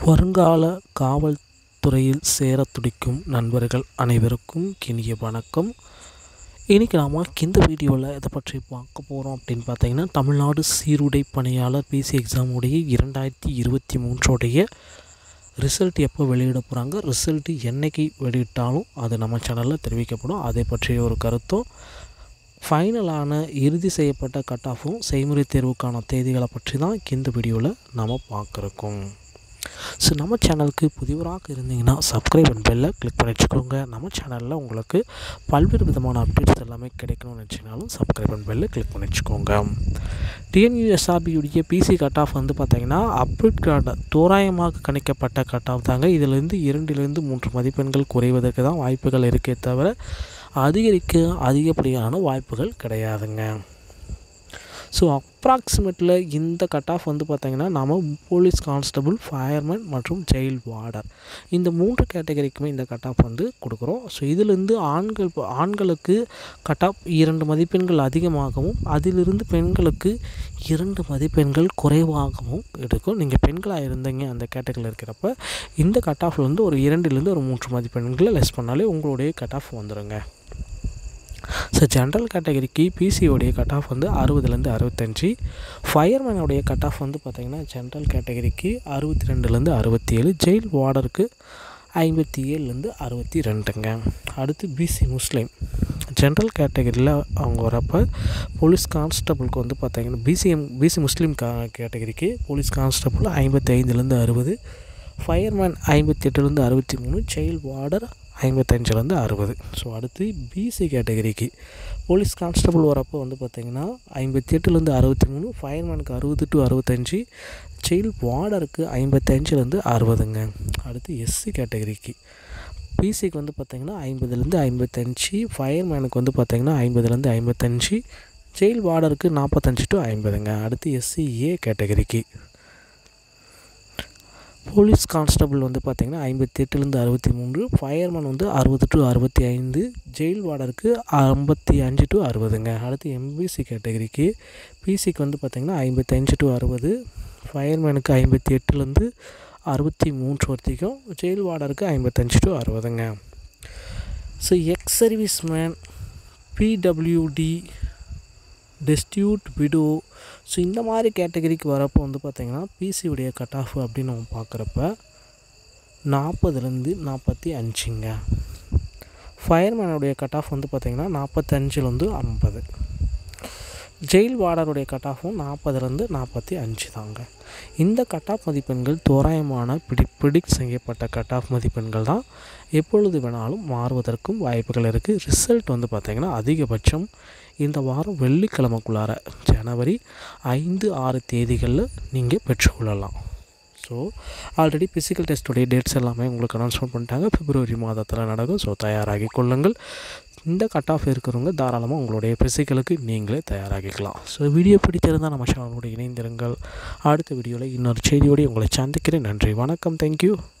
வருங்கால காவல்துறையில் சேர துடிக்கும் நண்பர்கள் அனைவருக்கும் இனிய வணக்கம். இன்றைக்கி நாம் இந்த வீடியோவில் இதை பற்றி பார்க்க போகிறோம் அப்படின்னு பார்த்தீங்கன்னா, தமிழ்நாடு சீருடை பணியாளர் பிசி எக்ஸாமுடைய 2023 ரிசல்ட் எப்போ வெளியிட போகிறாங்க, ரிசல்ட்டு என்றைக்கு வெளியிட்டாலும் அது நம்ம சேனலில் தெரிவிக்கப்படும். அதை பற்றிய ஒரு கருத்தும், ஃபைனலான இறுதி செய்யப்பட்ட கட் ஆஃபும் செய்முறை தேர்வுக்கான தேதிகளை பற்றி தான் இந்த வீடியோவில் நாம் பார்க்குறோம். ஸோ நம்ம சேனலுக்கு புதியவராக இருந்தீங்கன்னா சப்ஸ்கிரைப் அண்ட் பெல்லை கிளிக் பண்ணி வச்சுக்கோங்க. நம்ம சேனலில் உங்களுக்கு பல்வேறு விதமான அப்டேட்ஸ் எல்லாமே கிடைக்கணும்னு நினச்சினாலும் சப்ஸ்கிரைப் அண்ட் பெல்லை கிளிக் பண்ணி வச்சுக்கோங்க. டிஎன்யூஎஸ்ஆர்பியுடைய பிசி கட் ஆஃப் வந்து பார்த்திங்கன்னா அப்டேட் தோராயமாக கணிக்கப்பட்ட கட் ஆஃப் தாங்க. இதிலிருந்து 2-3 மதிப்பெண்கள் குறைவதற்கு தான் வாய்ப்புகள் இருக்கே தவிர அதிகப்படியான வாய்ப்புகள் கிடையாதுங்க. ஸோ அப்ராக்சிமேட்டில் இந்த கட் ஆஃப் வந்து பார்த்திங்கன்னா நம்ம போலீஸ் கான்ஸ்டபுள், ஃபயர்மேன் மற்றும் ஜெயில் வார்டர் இந்த 3 கேட்டகரிக்குமே இந்த கட் ஆஃப் வந்து கொடுக்குறோம். ஸோ இதிலிருந்து ஆண்களுக்கு கட் ஆஃப் 2 மதிப்பெண்கள் அதிகமாகவும், அதிலிருந்து பெண்களுக்கு 2 மதிப்பெண்கள் குறைவாகவும் இருக்கும். நீங்கள் பெண்களாக இருந்தீங்க அந்த கேட்டகரியில் இருக்கிறப்ப இந்த கட் ஆஃபில் வந்து ஒரு 2-3 மதிப்பெண்களை லெஸ் பண்ணாலே உங்களுடைய கட் ஆஃப் வந்துடுங்க. ஸோ ஜென்ரல் கேட்டகரிக்கு பிசியோடைய கட் ஆஃப் வந்து 60-65, ஃபயர்மேனுடைய கட் ஆஃப் வந்து பார்த்திங்கன்னா ஜென்ரல் கேட்டகரிக்கு 62-67, ஜெயில் வார்டருக்கு 57-62ங்க. அடுத்து பிசி முஸ்லீம் ஜென்ரல் கேட்டகரியில் அவங்க வரப்போ போலீஸ் கான்ஸ்டபுளுக்கு வந்து பார்த்திங்கன்னா பிசி முஸ்லீம் கேட்டகரிக்கு police constable 55-60, fireman 58-63, jail warder 55-60. So அடுத்து பிசி கேட்டகரிக்கு போலீஸ் கான்ஸ்டபுள் வரப்போ வந்து பார்த்திங்கன்னா 58-63, ஃபயர்மேனுக்கு 60-65, ஜெயில் வார்டருக்கு 55-60ங்க. அடுத்து எஸ்சி கேட்டகரிக்கு பிசிக்கு வந்து பார்த்திங்கன்னா 50-55, ஃபயர்மேனுக்கு வந்து பார்த்திங்கன்னா 50-55, ஜெயில் வார்டருக்கு 45-50ங்க. அடுத்து எஸ்சிஏ கேட்டகரிக்கு போலீஸ் கான்ஸ்டபுள் வந்து பார்த்திங்கன்னா 58-63, ஃபயர்மேன் வந்து 60-65, ஜெயில் வார்டருக்கு 55-60ங்க. அடுத்து எம்பிசி கேட்டகரிக்கு பிசிக்கு வந்து பார்த்திங்கன்னா 55-60, ஃபயர்மேனுக்கு 58-63 வரைக்கும், ஜெயில் வார்டருக்கு 55-60ங்க. So ex service man, PWD, destitute widow, so இந்த மாதிரி கேட்டகரிக்கு வரப்போ வந்து பார்த்திங்கன்னா பிசியுடைய கட் ஆஃப் அப்படின்னு நம்ம பார்க்குறப்ப 40-45ங்க. ஃபயர்மேனுடைய கட் ஆஃப் வந்து பார்த்திங்கன்னா 45-50, ஜெயில் வார்டருடைய கட் ஆஃபும் 40-45 தாங்க. இந்த கட் ஆஃப் மதிப்பெண்கள் தோராயமான ப்ரிடிக்ட் செய்யப்பட்ட கட் ஆஃப் மதிப்பெண்கள் தான். எப்பொழுது வேணாலும் மாறுவதற்கும் வாய்ப்புகள் இருக்குது. ரிசல்ட் வந்து பார்த்திங்கன்னா அதிகபட்சம் இந்த வாரம் வெள்ளிக்கிழமைக்குள்ளார ஜனவரி 5-6 தேதிகளில் நீங்கள் பெற்றுக்கொள்ளலாம். ஸோ ஆல்ரெடி ஃபிசிக்கல் டெஸ்ட்டுடைய டேட்ஸ் எல்லாமே உங்களுக்கு அனௌன்ஸ்மெண்ட் பண்ணிட்டாங்க. பிப்ரவரி மாதத்தில் நடக்கும். ஸோ தயாராகி கொள்ளுங்கள். இந்த கட் ஆஃப் இருக்கிறவங்க தாராளமாக உங்களுடைய ஃபிசிக்கலுக்கு நீங்களே தயாராகிக்கலாம். ஸோ வீடியோ பிடிச்சிருந்தால் நம்ம சேனலோடு இணைந்திருங்கள். அடுத்த வீடியோவில் இன்னொரு செய்தியோடு உங்களை சந்திக்கிறேன். நன்றி, வணக்கம், தேங்க்யூ.